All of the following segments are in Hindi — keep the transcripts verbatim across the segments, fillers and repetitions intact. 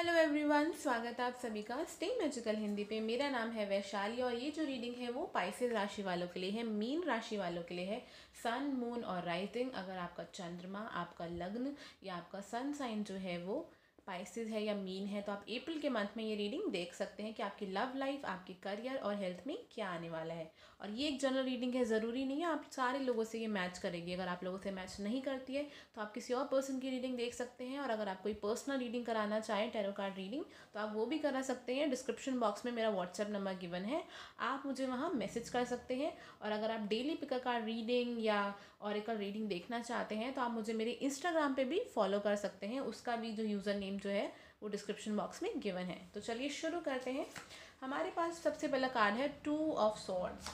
हेलो एवरीवन, स्वागत है आप सभी का स्टे मैजिकल हिंदी पे। मेरा नाम है वैशाली और ये जो रीडिंग है वो पाइसेस राशि वालों के लिए है, मीन राशि वालों के लिए है। सन, मून और राइजिंग, अगर आपका चंद्रमा, आपका लग्न या आपका सन साइन जो है वो पाइसेस है या मीन है, तो आप अप्रैल के मंथ में ये रीडिंग देख सकते हैं कि आपकी लव लाइफ, आपकी करियर और हेल्थ में क्या आने वाला है। और ये एक जनरल रीडिंग है, ज़रूरी नहीं है आप सारे लोगों से ये मैच करेगी। अगर आप लोगों से मैच नहीं करती है तो आप किसी और पर्सन की रीडिंग देख सकते हैं। और अगर आप कोई पर्सनल रीडिंग कराना चाहें, टैरो कार्ड रीडिंग, तो आप वो भी करा सकते हैं। डिस्क्रिप्शन बॉक्स में मेरा व्हाट्सएप नंबर गिवन है, आप मुझे वहाँ मैसेज कर सकते हैं। और अगर आप डेली पिका कार्ड रीडिंग या ऑरेकल रीडिंग देखना चाहते हैं तो आप मुझे मेरे इंस्टाग्राम पे भी फॉलो कर सकते हैं, उसका भी जो यूज़र नेम जो है वो डिस्क्रिप्शन बॉक्स में गिवन है। तो चलिए शुरू करते हैं। हमारे पास सबसे पहला कार्ड है two of swords,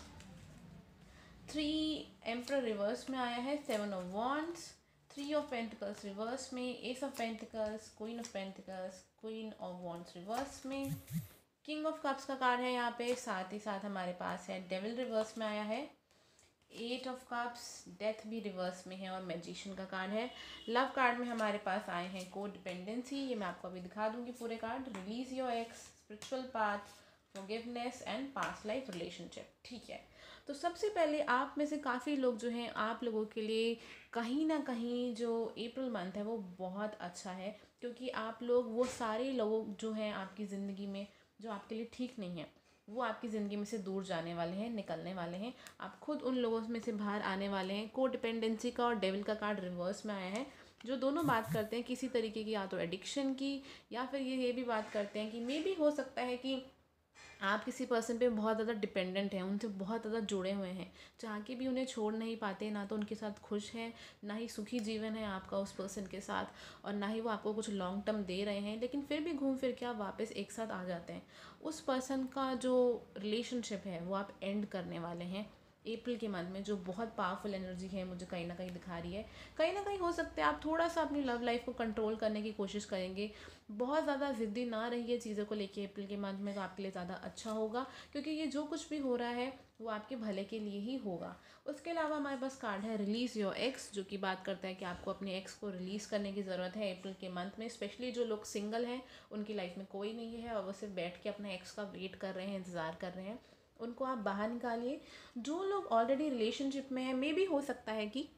three emperor reverse में आया है, seven of wands, three of pentacles reverse में, ace of pentacles, queen of pentacles, queen of wands reverse में, किंग ऑफ कप्स का कार्ड है यहाँ पे। साथ ही साथ हमारे पास है डेविल रिवर्स में आया है, एट ऑफ कप्स, डेथ भी रिवर्स में है और मैजिशियन का कार्ड है। लव कार्ड में हमारे पास आए हैं को डिपेंडेंसी, ये मैं आपको अभी दिखा दूंगी पूरे card, release your ex, spiritual path, forgiveness and past life relationship. ठीक है, तो सबसे पहले आप में से काफ़ी लोग जो हैं, आप लोगों के लिए कहीं ना कहीं जो अप्रैल मंथ है वो बहुत अच्छा है, क्योंकि आप लोग वो सारे लोग जो हैं आपकी ज़िंदगी में जो आपके लिए ठीक नहीं है वो आपकी ज़िंदगी में से दूर जाने वाले हैं, निकलने वाले हैं। आप खुद उन लोगों में से बाहर आने वाले हैं। को डिपेंडेंसी का और डेविल का कार्ड रिवर्स में आया है, जो दोनों बात करते हैं किसी तरीके की या तो एडिक्शन की, या फिर ये ये भी बात करते हैं कि मे भी हो सकता है कि आप किसी पर्सन पे बहुत ज़्यादा डिपेंडेंट हैं, उनसे बहुत ज़्यादा जुड़े हुए हैं, चाह के भी उन्हें छोड़ नहीं पाते, ना तो उनके साथ खुश हैं, ना ही सुखी जीवन है आपका उस पर्सन के साथ, और ना ही वो आपको कुछ लॉन्ग टर्म दे रहे हैं, लेकिन फिर भी घूम फिर के आप वापस एक साथ आ जाते हैं। उस पर्सन का जो रिलेशनशिप है वो आप एंड करने वाले हैं अप्रैल के मंथ में, जो बहुत पावरफुल एनर्जी है मुझे कहीं ना कहीं दिखा रही है। कहीं ना कहीं हो सकता है आप थोड़ा सा अपनी लव लाइफ को कंट्रोल करने की कोशिश करेंगे, बहुत ज़्यादा ज़िद्दी ना रहिए चीज़ों को लेके अप्रैल के मंथ में, तो आपके लिए ज़्यादा अच्छा होगा, क्योंकि ये जो कुछ भी हो रहा है वो आपके भले के लिए ही होगा। उसके अलावा हमारे पास कार्ड है रिलीज़ योर एक्स, जो कि बात करता है कि आपको अपने एक्स को रिलीज़ करने की ज़रूरत है अप्रैल के मंथ में। स्पेशली जो लोग सिंगल हैं, उनकी लाइफ में कोई नहीं है और वो सिर्फ बैठ के अपने एक्स का वेट कर रहे हैं, इंतज़ार कर रहे हैं, उनको आप बाहर निकालिए। जो लोग ऑलरेडी रिलेशनशिप में हैं, मे भी हो सकता है कि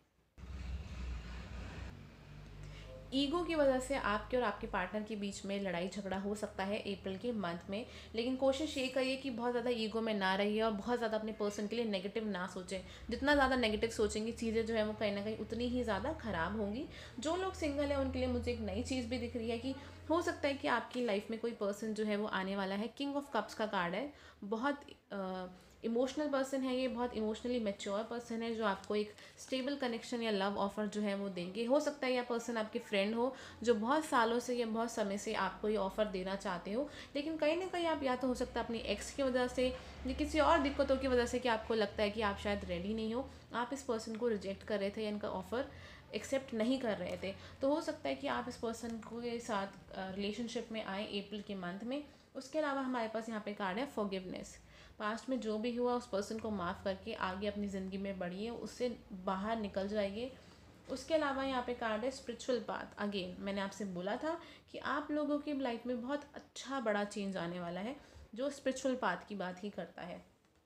ईगो की वजह से आपके और आपके पार्टनर के बीच में लड़ाई झगड़ा हो सकता है अप्रैल के मंथ में, लेकिन कोशिश ये करिए कि बहुत ज़्यादा ईगो में ना रहिए और बहुत ज़्यादा अपने पर्सन के लिए नेगेटिव ना सोचें। जितना ज़्यादा नेगेटिव सोचेंगे, चीज़ें जो है वो कहीं ना कहीं उतनी ही ज़्यादा ख़राब होंगी। जो लोग सिंगल हैं उनके लिए मुझे एक नई चीज़ भी दिख रही है कि हो सकता है कि आपकी लाइफ में कोई पर्सन जो है वो आने वाला है। किंग ऑफ कप्स का कार्ड है, बहुत इमोशनल पर्सन है ये, बहुत इमोशनली मैच्योर पर्सन है, जो आपको एक स्टेबल कनेक्शन या लव ऑफर जो है वो देंगे। हो सकता है यह पर्सन आपके फ्रेंड हो, जो बहुत सालों से या बहुत समय से आपको ये ऑफ़र देना चाहते हो, लेकिन कहीं ना कहीं आप या तो हो सकता है अपनी एक्स की वजह से या किसी और दिक्कतों की वजह से कि आपको लगता है कि आप शायद रेडी नहीं हो, आप इस पर्सन को रिजेक्ट कर रहे थे या इनका ऑफ़र एक्सेप्ट नहीं कर रहे थे। तो हो सकता है कि आप इस पर्सन के साथ रिलेशनशिप में आए अप्रैल के मंथ में। उसके अलावा हमारे पास यहाँ पे कार्ड है फॉरगिवनेस, पास्ट में जो भी हुआ उस पर्सन को माफ़ करके आगे अपनी ज़िंदगी में बढ़िए, उससे बाहर निकल जाइए। उसके अलावा यहाँ पे कार्ड है स्पिरिचुअल पाथ। अगेन मैंने आपसे बोला था कि आप लोगों की लाइफ में बहुत अच्छा बड़ा चेंज आने वाला है, जो स्पिरिचुअल पाथ की बात ही करता है।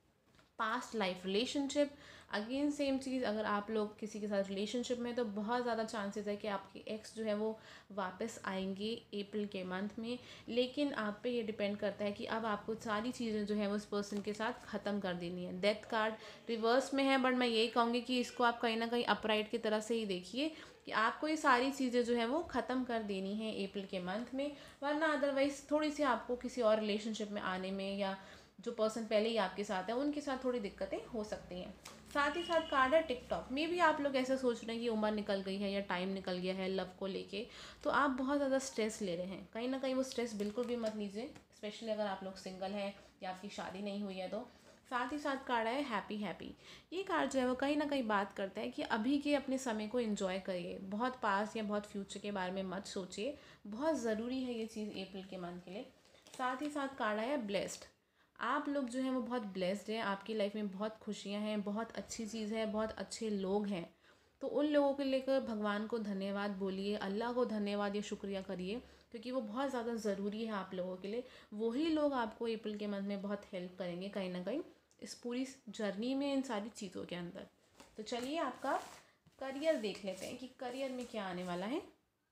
Past life relationship, again same चीज़, अगर आप लोग किसी के साथ रिलेशनशिप में, तो बहुत ज़्यादा चांसेस है कि आपके एक्स जो है वो वापस आएंगे अप्रैल के मंथ में। लेकिन आप पे ये डिपेंड करता है कि अब आपको सारी चीज़ें जो है वो उस पर्सन के साथ ख़त्म कर देनी है। डेथ कार्ड रिवर्स में है, बट मैं यही कहूँगी कि इसको आप कहीं ना कहीं अपराइट की तरह से ही देखिए कि आपको ये सारी चीज़ें जो है वो ख़त्म कर देनी है अप्रैल के मंथ में, वरना अदरवाइज़ थोड़ी सी आपको किसी और रिलेशनशिप में आने में या जो पर्सन पहले ही आपके साथ है उनके साथ थोड़ी दिक्कतें हो सकती हैं। साथ ही साथ कार्ड है टिकटॉक। मे भी आप लोग ऐसा सोच रहे हैं कि उम्र निकल गई है या टाइम निकल गया है लव को लेके, तो आप बहुत ज़्यादा स्ट्रेस ले रहे हैं। कहीं ना कहीं वो स्ट्रेस बिल्कुल भी मत लीजिए, स्पेशली अगर आप लोग सिंगल हैं या आपकी शादी नहीं हुई है तो। साथ ही साथ कार्ड है हैप्पी हैप्पी। ये कार्ड जो है वो कहीं ना कहीं बात करता है कि अभी के अपने समय को एंजॉय करिए, बहुत पास या बहुत फ्यूचर के बारे में मत सोचिए, बहुत ज़रूरी है ये चीज़ अप्रैल के मंथ के लिए। साथ ही साथ कार्ड आया ब्लेस्ड। आप लोग जो हैं वो बहुत ब्लेस्ड हैं, आपकी लाइफ में बहुत खुशियां हैं, बहुत अच्छी चीज़ है, बहुत अच्छे लोग हैं। तो उन लोगों के लेकर भगवान को धन्यवाद बोलिए, अल्लाह को धन्यवाद या शुक्रिया करिए क्योंकि वो बहुत ज़्यादा ज़रूरी है आप लोगों के लिए। वही लोग आपको अप्रैल के मंथ में बहुत हेल्प करेंगे कहीं ना कहीं इस पूरी जर्नी में, इन सारी चीज़ों के अंदर। तो चलिए आपका करियर देख लेते हैं कि करियर में क्या आने वाला है।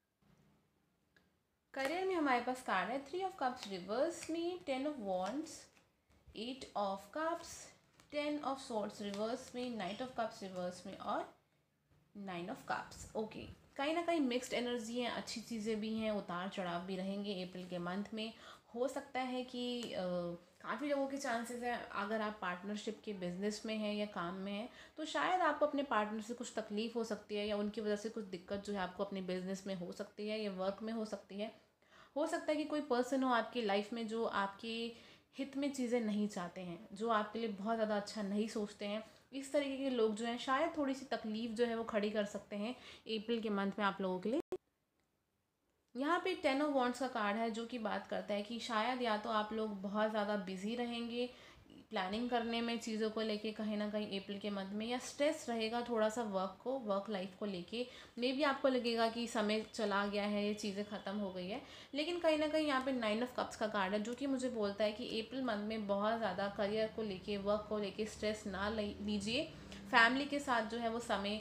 करियर में हमारे पास कार्ड है थ्री ऑफ कप्स रिवर्स में, ten of wands, eight of cups, ten of swords reverse में, नाइट ऑफ कप्स रिवर्स में और नाइन ऑफ कप्स। ओके, कहीं ना कहीं मिक्स्ड एनर्जी हैं, अच्छी चीज़ें भी हैं, उतार चढ़ाव भी रहेंगे अप्रैल के मंथ में। हो सकता है कि काफ़ी लोगों के चांसेस हैं, अगर आप पार्टनरशिप के बिजनेस में हैं या काम में हैं तो शायद आपको अपने पार्टनर से कुछ तकलीफ़ हो सकती है या उनकी वजह से कुछ दिक्कत जो है आपको अपने बिजनेस में हो सकती है या वर्क में हो सकती है। हो सकता है कि कोई पर्सन हो आपकी लाइफ में जो आपके हित में चीज़ें नहीं चाहते हैं, जो आपके लिए बहुत ज़्यादा अच्छा नहीं सोचते हैं। इस तरीके के लोग जो हैं शायद थोड़ी सी तकलीफ़ जो है वो खड़ी कर सकते हैं अप्रैल के मंथ में आप लोगों के लिए। यहाँ पे टेन ऑफ वॉन्ड्स का कार्ड है जो कि बात करता है कि शायद या तो आप लोग बहुत ज़्यादा बिजी रहेंगे प्लानिंग करने में चीज़ों को लेके कहीं ना कहीं अप्रैल के मंथ में, या स्ट्रेस रहेगा थोड़ा सा वर्क को वर्क लाइफ को लेके। मे भी आपको लगेगा कि समय चला गया है, ये चीज़ें ख़त्म हो गई है, लेकिन कहीं ना कहीं यहाँ पे नाइन ऑफ कप्स का कार्ड है जो कि मुझे बोलता है कि अप्रैल मंथ में बहुत ज़्यादा करियर को लेके वर्क को लेके स्ट्रेस ना लीजिए। फैमिली के साथ जो है वो समय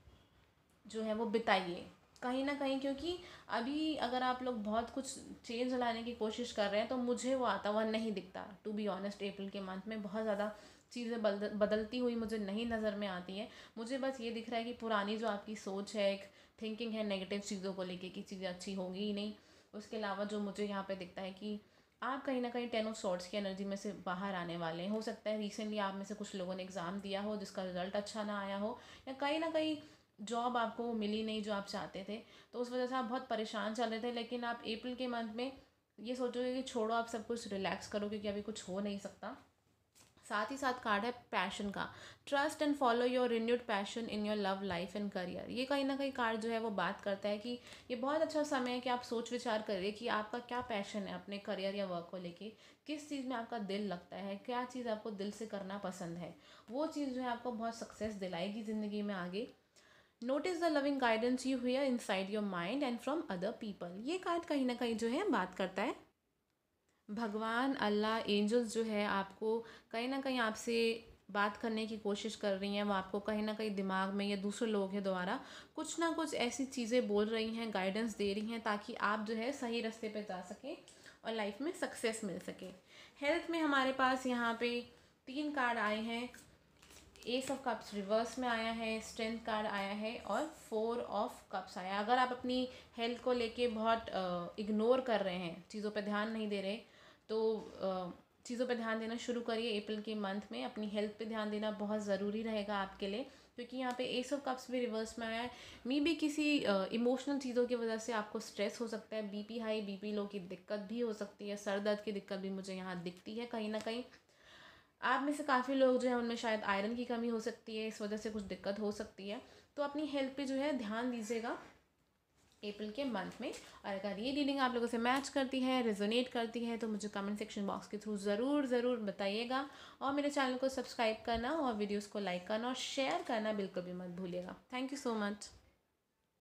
जो है वो बिताइए कहीं ना कहीं, क्योंकि अभी अगर आप लोग बहुत कुछ चेंज लाने की कोशिश कर रहे हैं तो मुझे वो आता हुआ नहीं दिखता। टू बी ऑनेस्ट अप्रैल के मंथ में बहुत ज़्यादा चीज़ें बदल बदलती हुई मुझे नहीं नज़र में आती हैं। मुझे बस ये दिख रहा है कि पुरानी जो आपकी सोच है, एक थिंकिंग है नेगेटिव चीज़ों को लेके कि चीज़ें अच्छी होंगी ही नहीं, उसके अलावा जो मुझे यहाँ पे दिखता है कि आप कहीं ना कहीं टेन ऑफ सॉर्ड्स की एनर्जी में से बाहर आने वाले हैं। हो सकता है रिसेंटली आप में से कुछ लोगों ने एग्ज़ाम दिया हो जिसका रिजल्ट अच्छा ना आया हो, या कहीं ना कहीं जॉब आपको मिली नहीं जो आप चाहते थे, तो उस वजह से आप बहुत परेशान चल रहे थे। लेकिन आप अप्रैल के मंथ में ये सोचोगे कि छोड़ो आप सब कुछ, रिलैक्स करो क्योंकि अभी कुछ हो नहीं सकता। साथ ही साथ कार्ड है पैशन का, trust and follow your renewed passion in your love life and career. ये कहीं ना कहीं कार्ड जो है वो बात करता है कि ये बहुत अच्छा समय है कि आप सोच विचार करिए कि आपका क्या पैशन है अपने करियर या वर्क को लेके, किस चीज़ में आपका दिल लगता है, क्या चीज़ आपको दिल से करना पसंद है। वो चीज़ जो है आपको बहुत सक्सेस दिलाएगी ज़िंदगी में आगे। Notice the loving guidance you hear inside your mind and from other people. ये कार्ड कहीं ना कहीं जो है बात करता है भगवान, अल्लाह, एंजल्स जो है आपको कहीं ना कहीं आपसे बात करने की कोशिश कर रही हैं। वो आपको कहीं ना कहीं दिमाग में या दूसरे लोगों के द्वारा कुछ ना कुछ ऐसी चीज़ें बोल रही हैं, गाइडेंस दे रही हैं ताकि आप जो है सही रास्ते पे जा सकें और लाइफ में सक्सेस मिल सके। हेल्थ में हमारे पास यहाँ पे तीन कार्ड आए हैं, एस ऑफ कप्स रिवर्स में आया है, स्ट्रेंथ कार्ड आया है और फोर ऑफ कप्स आया है। अगर आप अपनी हेल्थ को लेके बहुत इग्नोर कर रहे हैं, चीज़ों पे ध्यान नहीं दे रहे, तो चीज़ों पे ध्यान देना शुरू करिए। अप्रैल के मंथ में अपनी हेल्थ पे ध्यान देना बहुत ज़रूरी रहेगा आपके लिए, क्योंकि यहाँ पे एस ऑफ कप्स भी रिवर्स में आया है। मे बी किसी इमोशनल चीज़ों की वजह से आपको स्ट्रेस हो सकता है, बीपी हाई बीपी लो की दिक्कत भी हो सकती है, सर दर्द की दिक्कत भी मुझे यहाँ दिखती है। कहीं ना कहीं आप में से काफ़ी लोग जो है उनमें शायद आयरन की कमी हो सकती है, इस वजह से कुछ दिक्कत हो सकती है। तो अपनी हेल्थ पे जो है ध्यान दीजिएगा अप्रैल के मंथ में। और अगर ये रीडिंग आप लोगों से मैच करती है, रेजोनेट करती है, तो मुझे कमेंट सेक्शन बॉक्स के थ्रू ज़रूर ज़रूर बताइएगा। और मेरे चैनल को सब्सक्राइब करना और वीडियोस को लाइक करना और शेयर करना बिल्कुल भी मत भूलिएगा। Thank you so much.